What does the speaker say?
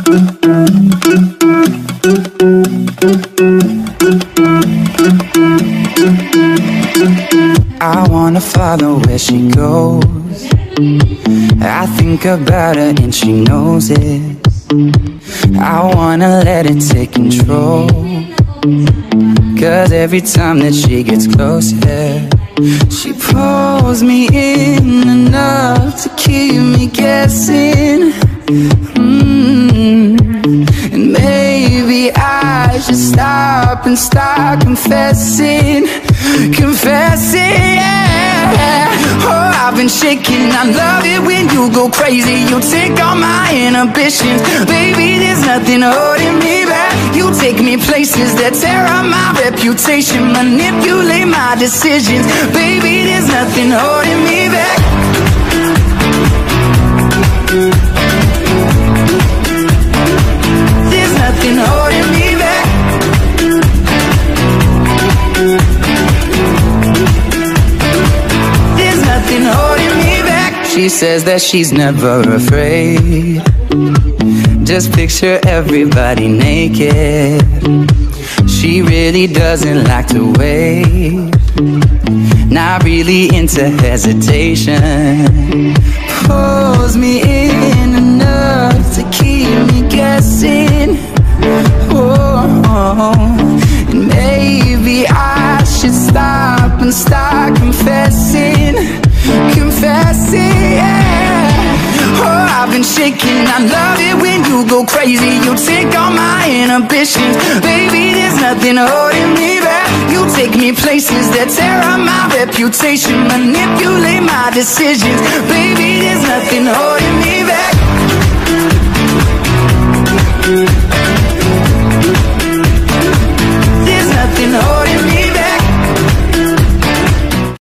I wanna follow where she goes. I think about her and she knows it. I wanna let it take control, 'cause every time that she gets closer, she pulls me in enough to keep me guessing. And maybe I should stop and start confessing. Confessing, yeah. Oh, I've been shaking. I love it when you go crazy. You take all my inhibitions. Baby, there's nothing holding me back. You take me places that tear up my reputation, manipulate my decisions. Baby, there's nothing holding me back. There's nothing holding me back. There's nothing holding me back. She says that she's never afraid. Just picture everybody naked. She really doesn't like to wait. Not really into hesitation. Pulls me in enough to keep me guessing. Oh, and maybe I should stop and start confessing. Confessing, yeah. Oh, I've been shaking. I love it when you go crazy. You take all my inhibitions. Baby, there's nothing holding me back. You take me places that tear up my reputation, manipulate my decisions. Baby, there's nothing holding me back.